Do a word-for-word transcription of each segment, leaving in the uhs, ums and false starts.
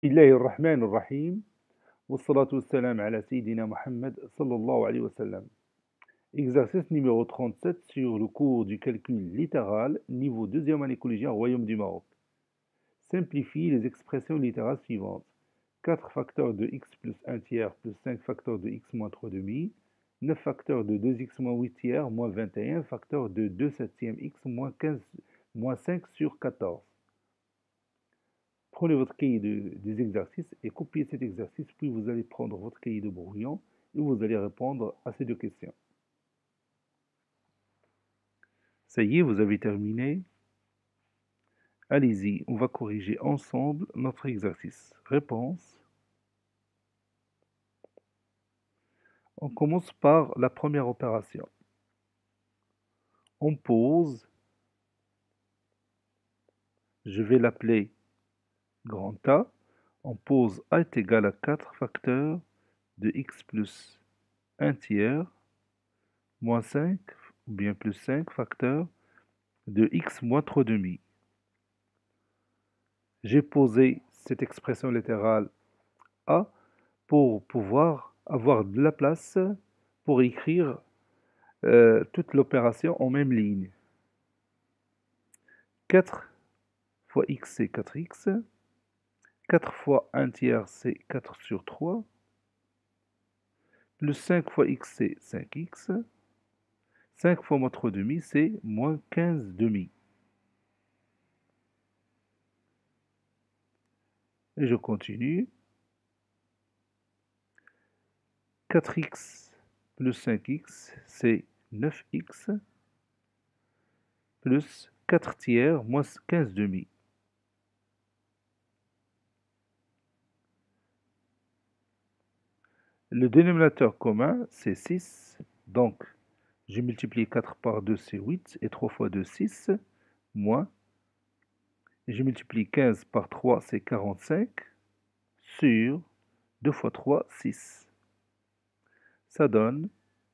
الله الرحمن الرحيم والصلاة والسلام على سيدنا Mohammed sallallahu alayhi wa sallam. Exercice numéro trente-sept sur le cours du calcul littéral, niveau deuxième année collégienne, Royaume du Maroc. Simplifie les expressions littérales suivantes. quatre facteurs de x plus un tiers plus cinq facteurs de x moins trois demi, neuf facteurs de deux x moins huit tiers moins vingt et un facteurs de deux septièmes x moins quinze moins cinq sur quatorze. Prenez votre cahier de, des exercices et copiez cet exercice, puis vous allez prendre votre cahier de brouillon et vous allez répondre à ces deux questions. Ça y est, vous avez terminé. Allez-y, on va corriger ensemble notre exercice. Réponse. On commence par la première opération. On pose, je vais l'appeler grand A, on pose A est égal à quatre facteurs de x plus un tiers moins cinq, ou bien plus cinq facteurs de x moins trois demi. J'ai posé cette expression littérale A pour pouvoir avoir de la place pour écrire euh, toute l'opération en même ligne. quatre fois x, c'est quatre x. quatre fois un tiers, c'est quatre sur trois. Plus cinq fois x, c'est cinq x. cinq fois moins trois demi, c'est moins quinze demi. Et je continue. quatre x plus cinq x, c'est neuf x. Plus quatre tiers moins quinze demi. Le dénominateur commun, c'est six. Donc, je multiplie quatre par deux, c'est huit. Et trois fois deux, six. Moins. Et je multiplie quinze par trois, c'est quarante-cinq. Sur deux fois trois, six. Ça donne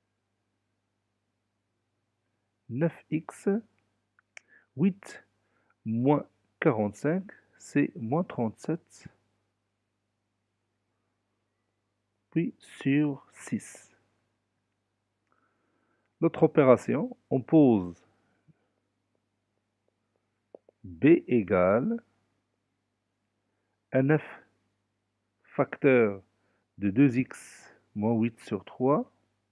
neuf x. huit moins quarante-cinq, c'est moins trente-sept. Puis sur six. L'autre opération, on pose B égale un neuf facteur de deux x moins huit sur trois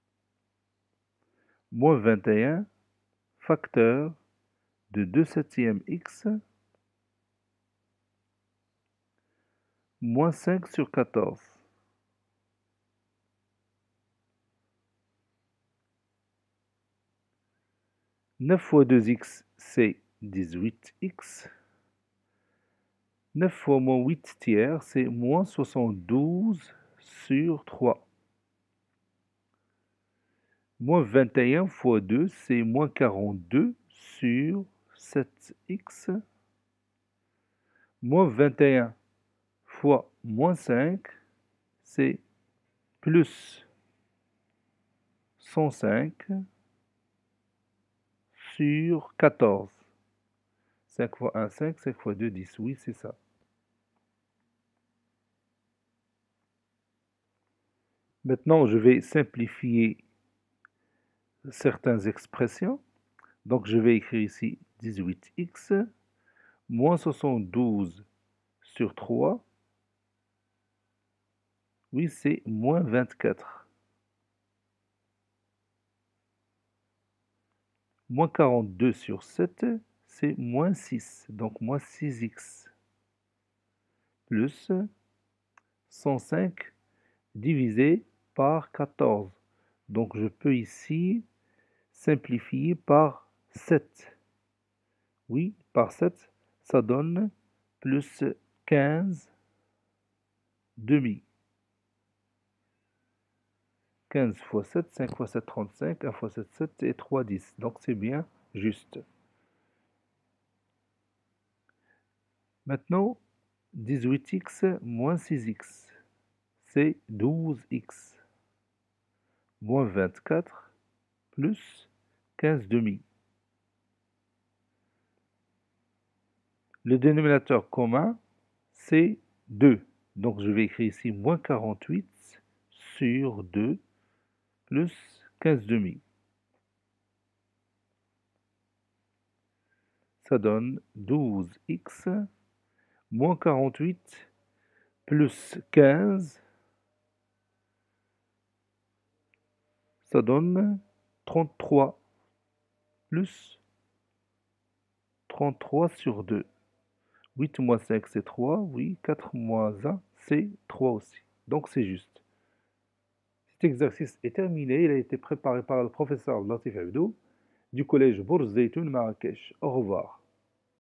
moins vingt et un facteur de deux septièmes x moins cinq sur quatorze. neuf fois deux x, c'est dix-huit x. neuf fois moins huit tiers, c'est moins soixante-douze sur trois. Moins vingt et un fois deux, c'est moins quarante-deux sur sept x. Moins vingt et un fois moins cinq, c'est plus cent cinq sur quatorze. cinq fois un, cinq, cinq fois deux, dix. Oui, c'est ça. Maintenant, je vais simplifier certaines expressions. Donc, je vais écrire ici dix-huit x moins soixante-douze sur trois. Oui, c'est moins vingt-quatre. Moins quarante-deux sur sept, c'est moins six. Donc, moins six x. Plus cent cinq divisé par quatorze. Donc, je peux ici simplifier par sept. Oui, par sept, ça donne plus quinze demi. quinze fois sept, cinq fois sept, trente-cinq. un fois sept, sept et trois, dix. Donc, c'est bien juste. Maintenant, dix-huit x moins six x, c'est douze x. Moins vingt-quatre plus quinze demi. Le dénominateur commun, c'est deux. Donc je vais écrire ici moins quarante-huit sur deux plus quinze demi. Ça donne douze x moins quarante-huit plus quinze, ça donne trente-trois plus trente-trois sur deux. huit moins cinq, c'est trois, oui. quatre moins un, c'est trois aussi. Donc c'est juste. Cet exercice est terminé. Il a été préparé par le professeur Latif Abdou du collège Bourz Zeytoun Marrakech. Au revoir.